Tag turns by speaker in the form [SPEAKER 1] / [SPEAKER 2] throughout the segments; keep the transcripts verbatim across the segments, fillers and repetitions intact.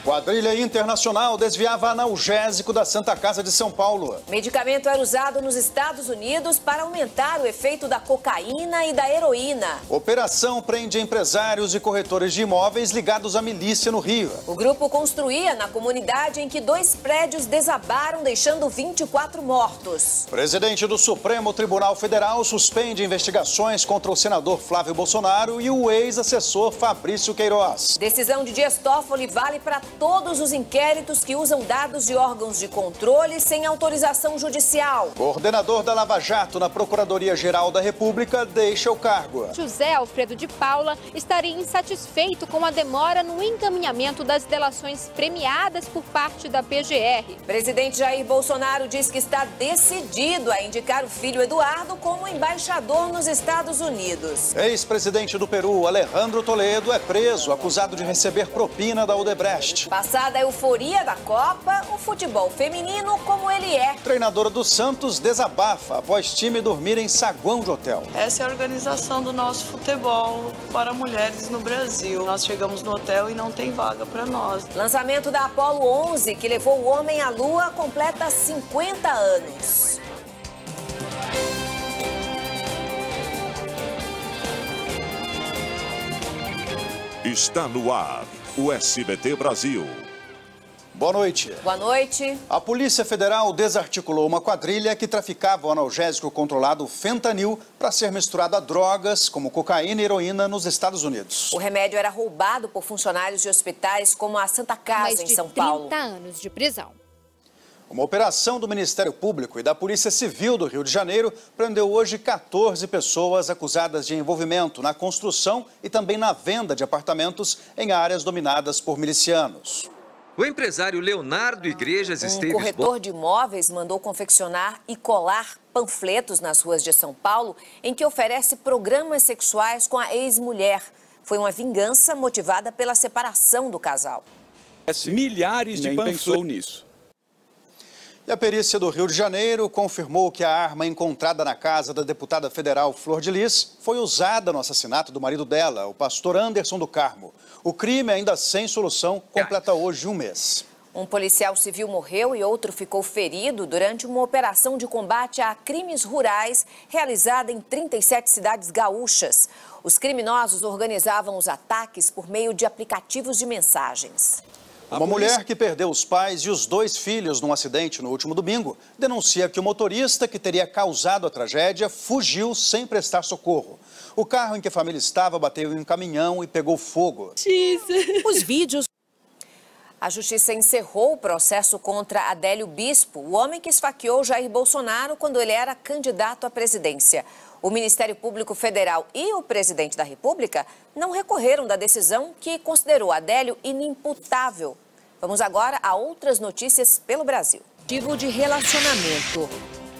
[SPEAKER 1] Quadrilha internacional desviava analgésico da Santa Casa de São Paulo.
[SPEAKER 2] Medicamento era usado nos Estados Unidos para aumentar o efeito da cocaína e da heroína.
[SPEAKER 1] Operação prende empresários e corretores de imóveis ligados à milícia no Rio.
[SPEAKER 2] O grupo construía na comunidade em que dois prédios desabaram, deixando vinte e quatro mortos.
[SPEAKER 1] Presidente do Supremo Tribunal Federal suspende investigações contra o senador Flávio Bolsonaro e o ex-assessor Fabrício Queiroz.
[SPEAKER 2] Decisão de Dias Toffoli vale para todos os inquéritos que usam dados de órgãos de controle sem autorização judicial.
[SPEAKER 1] Coordenador da Lava Jato na Procuradoria-Geral da República deixa o cargo.
[SPEAKER 3] José Alfredo de Paula estaria insatisfeito com a demora no encaminhamento das delações premiadas por parte da P G R.
[SPEAKER 2] Presidente Jair Bolsonaro diz que está decidido a indicar o filho Eduardo como embaixador nos Estados Unidos.
[SPEAKER 1] Ex-presidente do Peru, Alejandro Toledo, é preso, acusado de receber propina da Odebrecht.
[SPEAKER 2] Passada a euforia da Copa, o futebol feminino como ele é.
[SPEAKER 1] Treinadora do Santos desabafa após time dormir em saguão de hotel.
[SPEAKER 4] Essa é a organização do nosso futebol para mulheres no Brasil. Nós chegamos no hotel e não tem vaga para nós.
[SPEAKER 2] Lançamento da Apollo onze, que levou o homem à Lua, completa cinquenta anos.
[SPEAKER 5] Está no ar o S B T Brasil.
[SPEAKER 1] Boa noite.
[SPEAKER 2] Boa noite.
[SPEAKER 1] A Polícia Federal desarticulou uma quadrilha que traficava o analgésico controlado fentanil para ser misturado a drogas como cocaína e heroína nos Estados Unidos.
[SPEAKER 2] O remédio era roubado por funcionários de hospitais como a Santa Casa, em São Paulo.
[SPEAKER 3] Mais de trinta anos de prisão.
[SPEAKER 1] Uma operação do Ministério Público e da Polícia Civil do Rio de Janeiro prendeu hoje quatorze pessoas acusadas de envolvimento na construção e também na venda de apartamentos em áreas dominadas por milicianos.
[SPEAKER 6] O empresário Leonardo Igrejas Esteves...
[SPEAKER 2] Um corretor de imóveis mandou confeccionar e colar panfletos nas ruas de São Paulo em que oferece programas sexuais com a ex-mulher. Foi uma vingança motivada pela separação do casal.
[SPEAKER 7] Milhares de panfletos. Nem pensou nisso.
[SPEAKER 1] E a perícia do Rio de Janeiro confirmou que a arma encontrada na casa da deputada federal Flor de Lis foi usada no assassinato do marido dela, o pastor Anderson do Carmo. O crime, ainda sem solução, completa hoje um mês.
[SPEAKER 2] Um policial civil morreu e outro ficou ferido durante uma operação de combate a crimes rurais realizada em trinta e sete cidades gaúchas. Os criminosos organizavam os ataques por meio de aplicativos de mensagens.
[SPEAKER 1] Uma mulher que perdeu os pais e os dois filhos num acidente no último domingo denuncia que o motorista que teria causado a tragédia fugiu sem prestar socorro. O carro em que a família estava bateu em um caminhão e pegou fogo.
[SPEAKER 2] Os vídeos... A justiça encerrou o processo contra Adélio Bispo, o homem que esfaqueou Jair Bolsonaro quando ele era candidato à presidência. O Ministério Público Federal e o presidente da República não recorreram da decisão que considerou Adélio inimputável. Vamos agora a outras notícias pelo Brasil. Tipo de relacionamento.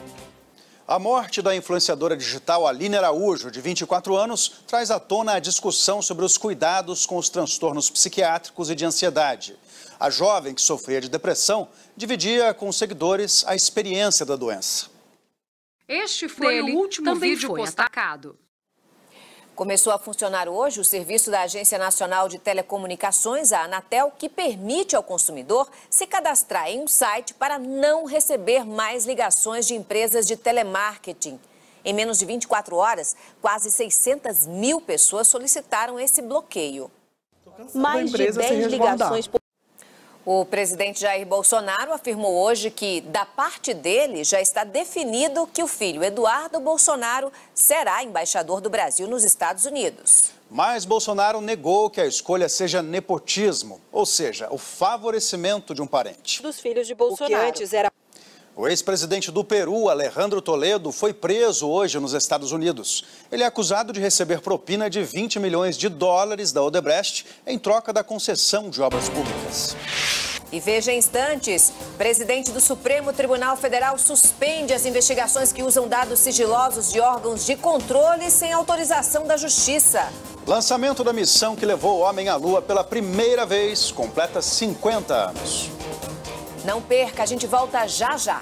[SPEAKER 1] A morte da influenciadora digital Aline Araújo, de vinte e quatro anos, traz à tona a discussão sobre os cuidados com os transtornos psiquiátricos e de ansiedade. A jovem, que sofria de depressão, dividia com os seguidores a experiência da doença.
[SPEAKER 8] Este foi o último vídeo postado.
[SPEAKER 2] Começou a funcionar hoje o serviço da Agência Nacional de Telecomunicações, a Anatel, que permite ao consumidor se cadastrar em um site para não receber mais ligações de empresas de telemarketing. Em menos de vinte e quatro horas, quase seiscentas mil pessoas solicitaram esse bloqueio.
[SPEAKER 9] Mais de dez ligações por...
[SPEAKER 2] O presidente Jair Bolsonaro afirmou hoje que, da parte dele, já está definido que o filho Eduardo Bolsonaro será embaixador do Brasil nos Estados Unidos.
[SPEAKER 1] Mas Bolsonaro negou que a escolha seja nepotismo, ou seja, o favorecimento de um parente.
[SPEAKER 9] Dos filhos de Bolsonaro.
[SPEAKER 2] O que antes era...
[SPEAKER 1] O ex-presidente do Peru, Alejandro Toledo, foi preso hoje nos Estados Unidos. Ele é acusado de receber propina de vinte milhões de dólares da Odebrecht em troca da concessão de obras públicas.
[SPEAKER 2] E veja em instantes, presidente do Supremo Tribunal Federal suspende as investigações que usam dados sigilosos de órgãos de controle sem autorização da Justiça.
[SPEAKER 1] Lançamento da missão que levou o homem à Lua pela primeira vez completa cinquenta anos.
[SPEAKER 2] Não perca, a gente volta já já.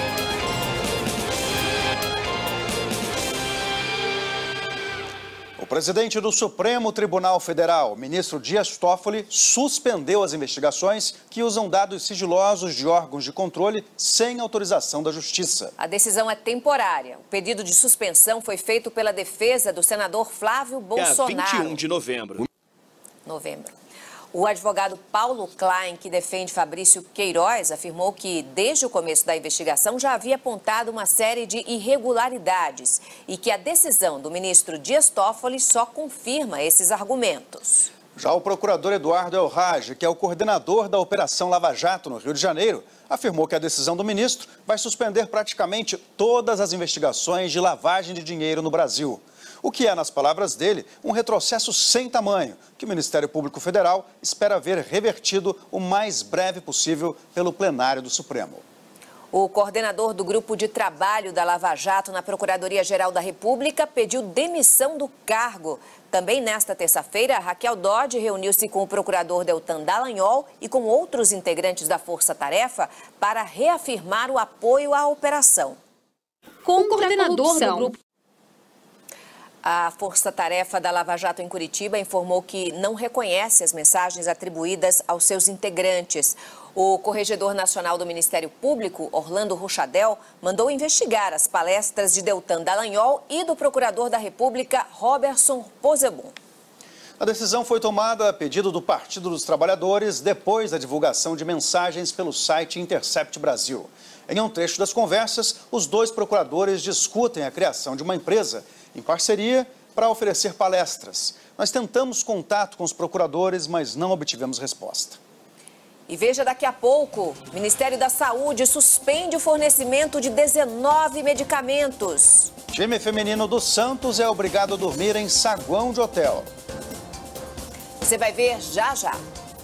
[SPEAKER 1] O presidente do Supremo Tribunal Federal, ministro Dias Toffoli, suspendeu as investigações que usam dados sigilosos de órgãos de controle sem autorização da Justiça.
[SPEAKER 2] A decisão é temporária. O pedido de suspensão foi feito pela defesa do senador Flávio Bolsonaro.
[SPEAKER 7] É vinte e um de novembro.
[SPEAKER 2] Novembro. O advogado Paulo Klein, que defende Fabrício Queiroz, afirmou que, desde o começo da investigação, já havia apontado uma série de irregularidades e que a decisão do ministro Dias Toffoli só confirma esses argumentos.
[SPEAKER 1] Já o procurador Eduardo Elrage, que é o coordenador da Operação Lava Jato no Rio de Janeiro, afirmou que a decisão do ministro vai suspender praticamente todas as investigações de lavagem de dinheiro no Brasil. O que é, nas palavras dele, um retrocesso sem tamanho, que o Ministério Público Federal espera ver revertido o mais breve possível pelo plenário do Supremo.
[SPEAKER 2] O coordenador do grupo de trabalho da Lava Jato na Procuradoria-Geral da República pediu demissão do cargo. Também nesta terça-feira, Raquel Dodge reuniu-se com o procurador Deltan Dallagnol e com outros integrantes da Força Tarefa para reafirmar o apoio à operação.
[SPEAKER 3] Com o coordenador do grupo...
[SPEAKER 2] A Força Tarefa da Lava Jato em Curitiba informou que não reconhece as mensagens atribuídas aos seus integrantes. O corregedor nacional do Ministério Público, Orlando Ruchadel, mandou investigar as palestras de Deltan Dallagnol e do procurador da República, Roberson Possebon.
[SPEAKER 1] A decisão foi tomada a pedido do Partido dos Trabalhadores depois da divulgação de mensagens pelo site Intercept Brasil. Em um trecho das conversas, os dois procuradores discutem a criação de uma empresa em parceria para oferecer palestras. Nós tentamos contato com os procuradores, mas não obtivemos resposta.
[SPEAKER 2] E veja daqui a pouco, o Ministério da Saúde suspende o fornecimento de dezenove medicamentos.
[SPEAKER 1] Time feminino do Santos é obrigado a dormir em saguão de hotel.
[SPEAKER 2] Você vai ver já já.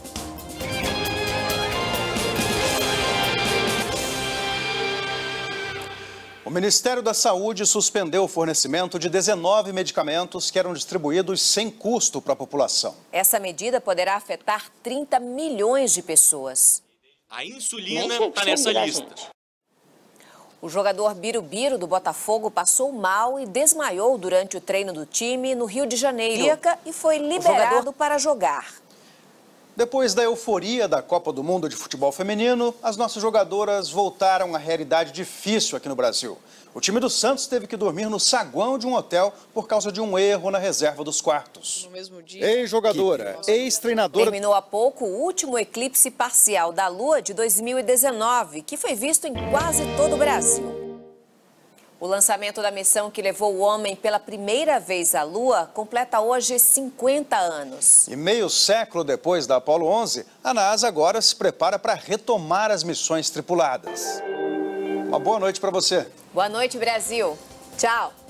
[SPEAKER 1] O Ministério da Saúde suspendeu o fornecimento de dezenove medicamentos que eram distribuídos sem custo para a população.
[SPEAKER 2] Essa medida poderá afetar trinta milhões de pessoas.
[SPEAKER 7] A insulina está nessa lista.
[SPEAKER 2] O jogador Birubiru do Botafogo passou mal e desmaiou durante o treino do time no Rio de Janeiro e foi liberado jogador... para jogar.
[SPEAKER 1] Depois da euforia da Copa do Mundo de Futebol Feminino, as nossas jogadoras voltaram à realidade difícil aqui no Brasil. O time do Santos teve que dormir no saguão de um hotel por causa de um erro na reserva dos quartos.
[SPEAKER 4] No mesmo dia...
[SPEAKER 1] Ex-jogadora, ex-treinadora...
[SPEAKER 2] Terminou há pouco o último eclipse parcial da Lua de dois mil e dezenove, que foi visto em quase todo o Brasil. O lançamento da missão que levou o homem pela primeira vez à Lua completa hoje cinquenta anos.
[SPEAKER 1] E meio século depois da Apollo onze, a NASA agora se prepara para retomar as missões tripuladas. Uma boa noite para você.
[SPEAKER 2] Boa noite, Brasil. Tchau.